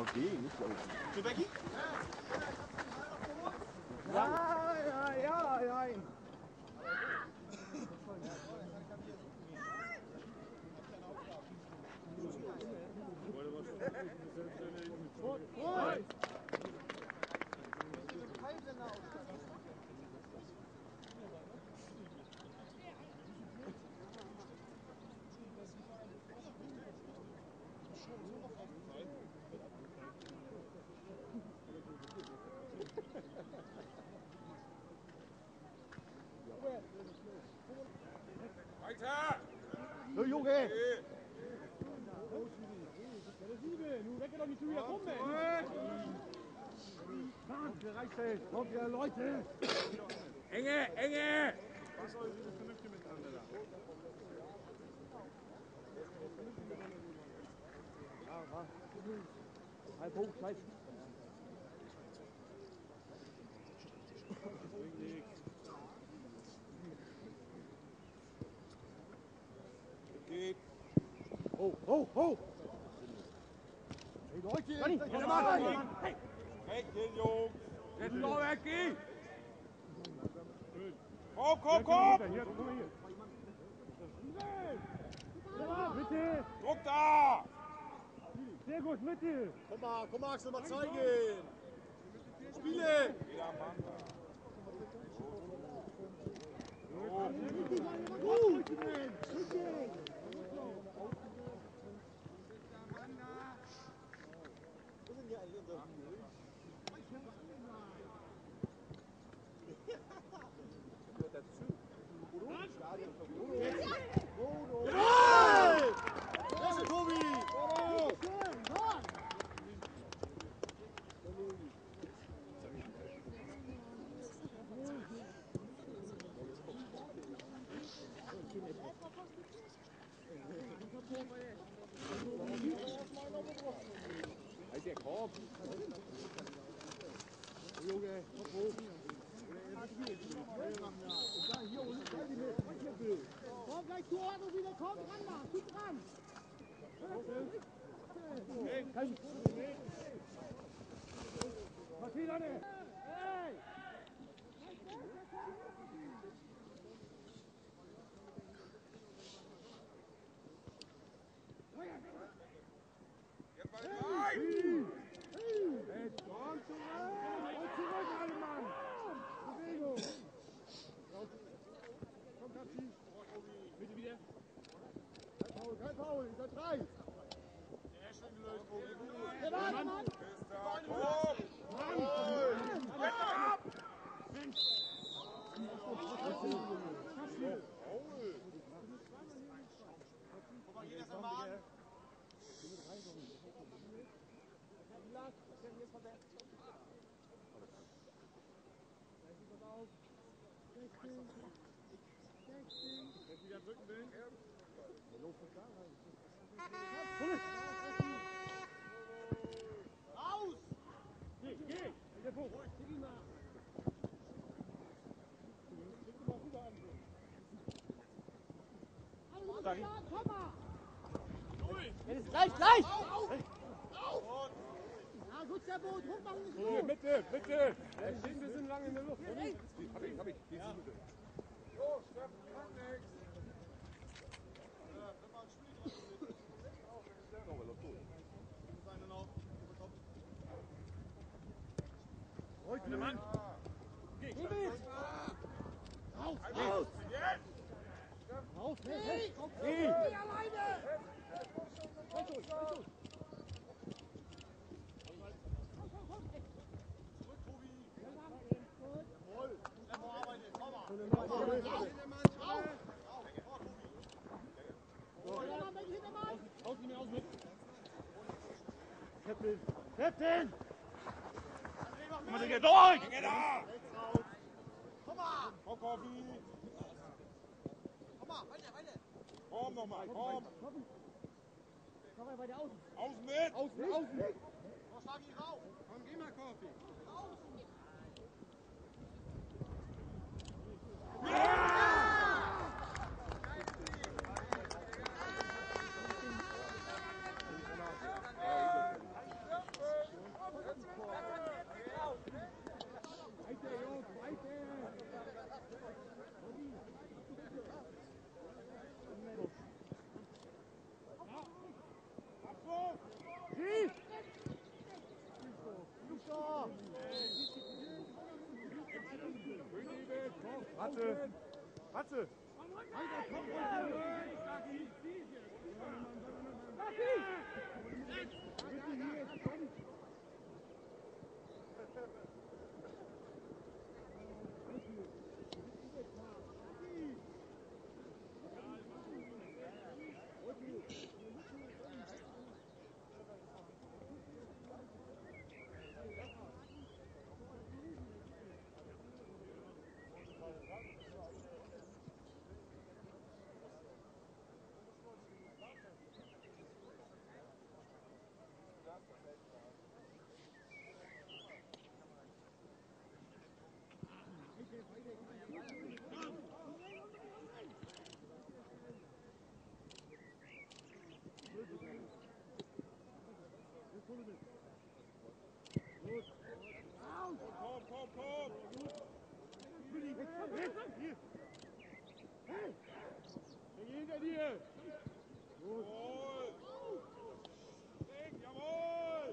Gehen, nicht laufen. Für Becky? Ja. So, Junge! Nun weg doch nicht zu wieder rum, Kommt ihr, Leute! Enge! Was soll das vernünftig miteinander da? Halb hoch, Scheiß. Geht. Ho! Hey Leute! Hey! Weg hier, Jungs! Jetzt noch weg, geh! Komm! Hier, komm mal hier. Bitte! Druck da! Sehr gut, Mitte! Komm mal, Axel, mal zeigen! Spiele! Jeder Mann da. Komm gleich zur Ordnung wieder, komm ran da, zieht ran! Hey! Kein Foul, ich seid drei! Sehr schön gelöst, Tobi. Der Mann! Christa, komm! Guck mal, hier ist der Mann. Wieder drücken will. Raus! Geh! Der Punkt! Komm mal! Gleich! Ja gut, der Boot, hochmachen ist Mitte, gut! Mitte! Wir stehen ein bisschen lang in der Luft. Hab ich. Jo, Steffen, kann nix. Wenn man spielt, also mit. Aber läuft durch. Ist einer noch? Komm. Heute, Mann! Geh mit! Raus! Jetzt! Raus! Hey! Geh! Geh alleine! Zurück, Tobi! Gut. Jawohl! Tempo arbeitet, komm mal! Hintermann, weg, Hintermann! Captain! Komm mal, Digga, durch! Digga, da! Rechts raus! Komm mal! Komm, Kofi! Komm mal, weiter! Komm noch mal, komm! Komm mal weiter außen! Außen mit! Außen! Komm, schlag ihn rauf! Komm, geh mal, Kofi. Raus! Spitze. Komm. Hinter dir! Jawohl! Jawohl!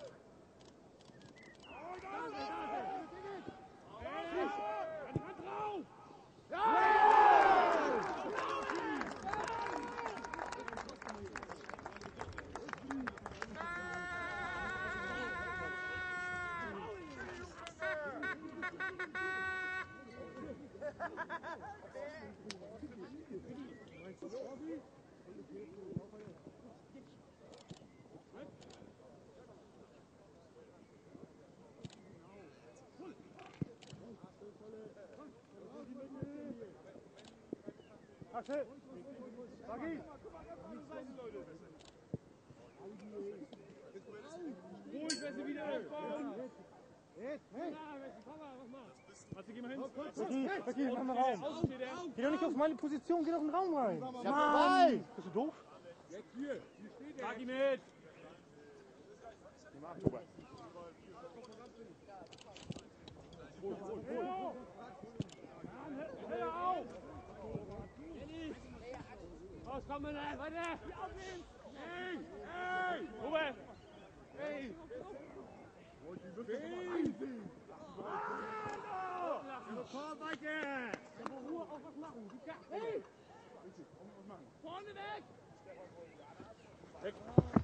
Axel! Sagi! Ruhig, Wessi, wieder aufbauen! Warte, geh mal hin. Sagi, mach mal Raum. Außen steht er. Geh doch nicht auf meine Position, geh doch in den Raum rein. Ja, Mann! Bist du doof? Jetzt hier. Hier steht er. Sag ihm mit. Hör auf! Rauskommen, weiter! Hey! Ruhe! Hey! Torweite! Ruhe, auch was machen! Hey! Vorne weg! Weg!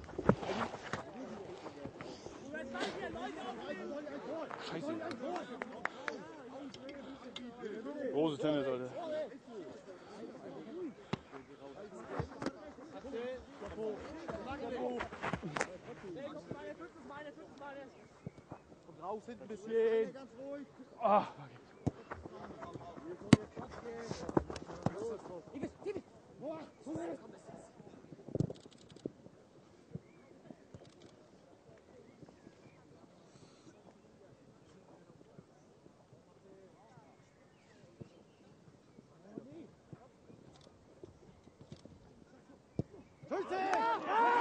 Scheiße. Große Tennis, Alter. Komm raus, hinten ein bisschen. Ganz ruhig. Ah, Schütze!